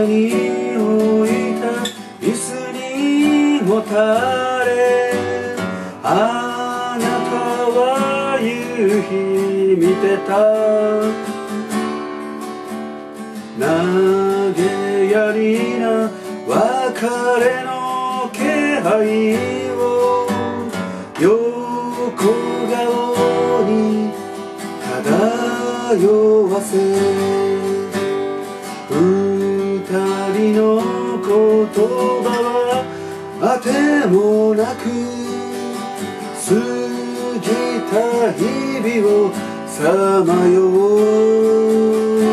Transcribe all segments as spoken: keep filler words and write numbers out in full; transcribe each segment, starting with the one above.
屋に置いた椅子にもたれ、あなたは夕日見てた。投げやりな別れの気配を横顔に漂わせ、二人の言葉はあてもなく過ぎた日々をさまよう。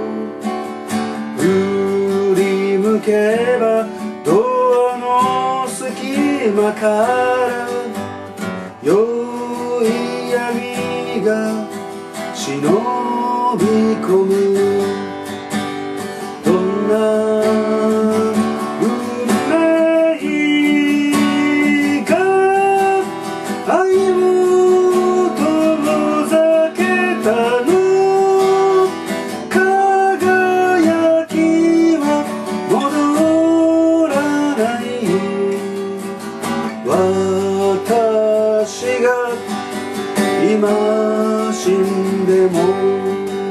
振り向けばドアの隙間から良い闇が忍び込む。どんな運命が愛を遠ざけたの、輝きは戻らない。私が今死んでも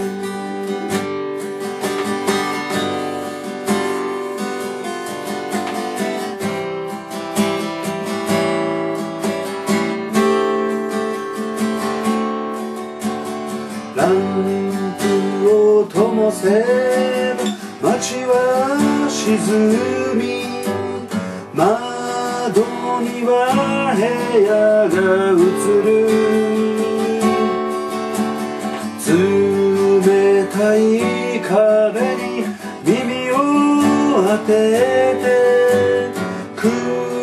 ランプを灯せば街は沈み、窓には部屋が映る。冷たい壁に耳を当てて